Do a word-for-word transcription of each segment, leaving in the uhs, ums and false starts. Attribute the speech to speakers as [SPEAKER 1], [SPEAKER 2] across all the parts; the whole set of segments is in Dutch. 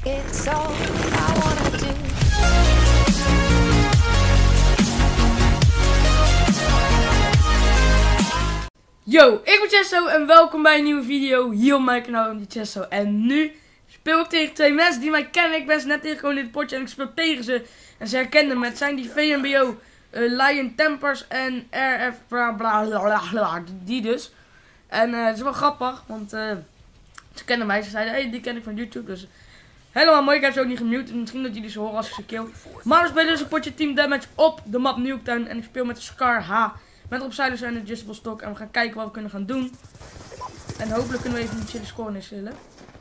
[SPEAKER 1] It's all I wanna do.
[SPEAKER 2] Yo, ik ben Chesto en welkom bij een nieuwe video hier op mijn kanaal in Chesto. En nu speel ik tegen twee mensen die mij kennen. Ik ben ze net tegengekomen in dit potje en ik speel tegen ze. En ze herkennen me. Het zijn die V M B O, uh, Lion Tempers en R F bla bla bla bla, die dus. En uh, het is wel grappig, want uh, ze kennen mij. Ze zeiden, hey, die ken ik van YouTube. Dus helemaal mooi, ik heb ze ook niet gemute. Misschien dat jullie ze horen als ik ze kill. Maar we spelen dus een potje Team Damage op de map Nuketown. En ik speel met de Scar H. Met Rob Silas en de Adjustable Stock. En we gaan kijken wat we kunnen gaan doen. En hopelijk kunnen we even een chille score instellen.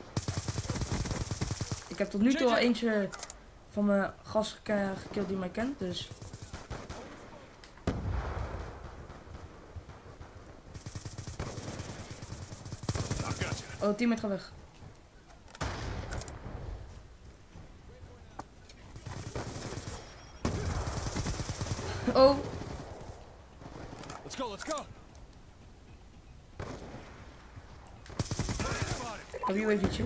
[SPEAKER 2] Ik heb tot nu toe al eentje van mijn gast gekild die mij kent. Dus. Oh, teammate gaat weg. Oh.
[SPEAKER 3] Let's go, let's go.
[SPEAKER 2] Ik heb hier even ietsje.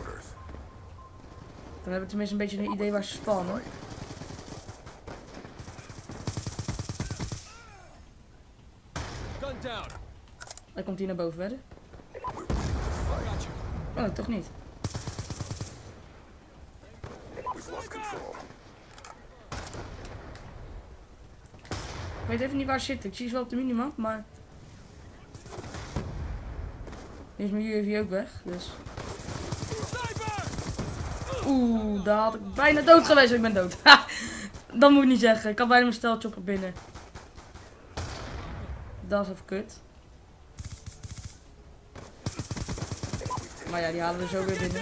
[SPEAKER 2] Dan heb ik tenminste een beetje een idee waar ze spannen. Hij komt hier naar boven wedden. Oh, toch niet. Ik weet even niet waar ze zitten. Ik zie ze wel op de minimap, maar nu is mijn U A V ook weg, dus. Oeh, daar had ik bijna dood geweest. Ik ben dood. Dat moet ik niet zeggen. Ik had bijna mijn stelchopper binnen. Dat is even kut. Maar ja, die halen we zo weer binnen.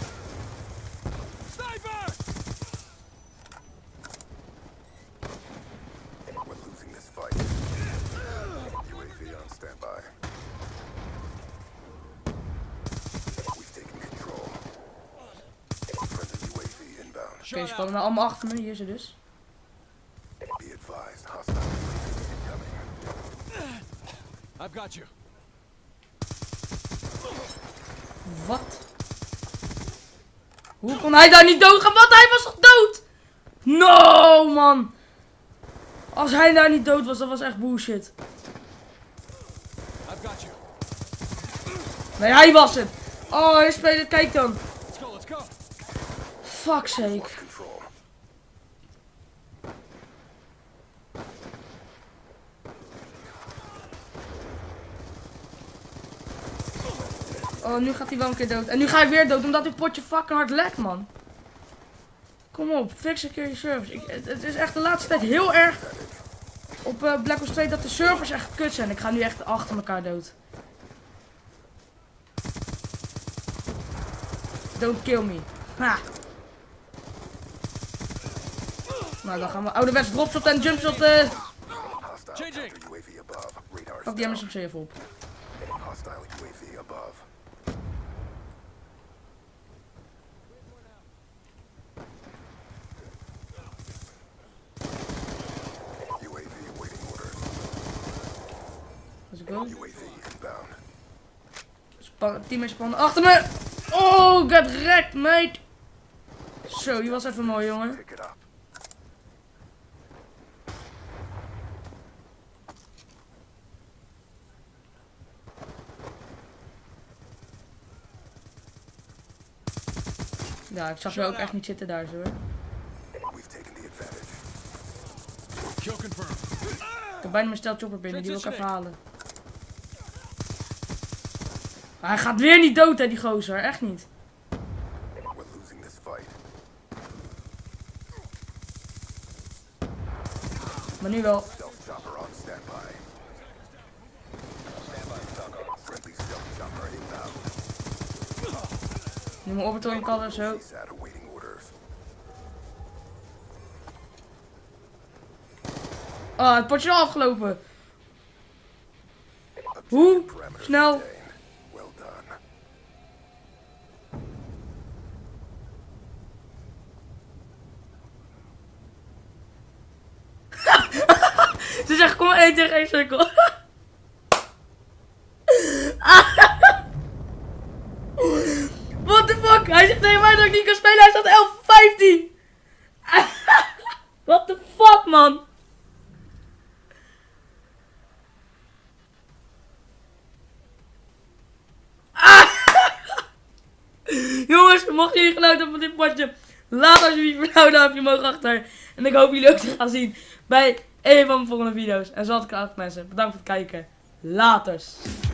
[SPEAKER 2] Oké, okay, ze spannen nou allemaal achter me. Hier is ze dus.
[SPEAKER 3] I've got you.
[SPEAKER 2] Wat? Hoe kon hij daar niet dood gaan? Wat? Hij was toch dood? No, man. Als hij daar niet dood was, dat was echt bullshit.
[SPEAKER 3] I've got you.
[SPEAKER 2] Nee, hij was het. Oh, hij speelt. Kijk dan.
[SPEAKER 3] Let's go, let's go.
[SPEAKER 2] Fuck's sake. Oh, nu gaat hij wel een keer dood. En nu ga ik weer dood, omdat dit potje fucking hard lekt, man. Kom op, fix een keer je servers. Ik, het, het is echt de laatste tijd heel erg op uh, Black Ops twee dat de servers echt kut zijn. Ik ga nu echt achter elkaar dood. Don't kill me. Ha. Nou, dan gaan we ouderwets dropshot en jumpshot. Uh... Pak die M S M C even op. Let's go. Span team is spannen achter me. Oh, get wrecked, mate. Zo, die was even mooi, jongen. Ja, ik zag je ook echt niet zitten daar zo, hoor. Ik heb bijna mijn stelchopper binnen, die wil ik even halen. Maar hij gaat weer niet dood, hè, die gozer. Echt niet. Maar nu wel. Nu mijn orbital kallen zo. Ah, het potje is al afgelopen. Hoe? Snel. Ze zegt kom maar één tegen één cirkel. What the fuck? Hij zegt tegen mij dat ik niet kan spelen. Hij staat mocht jullie genoten hebben van dit potje, laat alsjeblieft een blauw duimpje omhoog achter. En ik hoop jullie ook te gaan zien bij een van mijn volgende video's. En zoals ik altijd mensen, bedankt voor het kijken. Laters.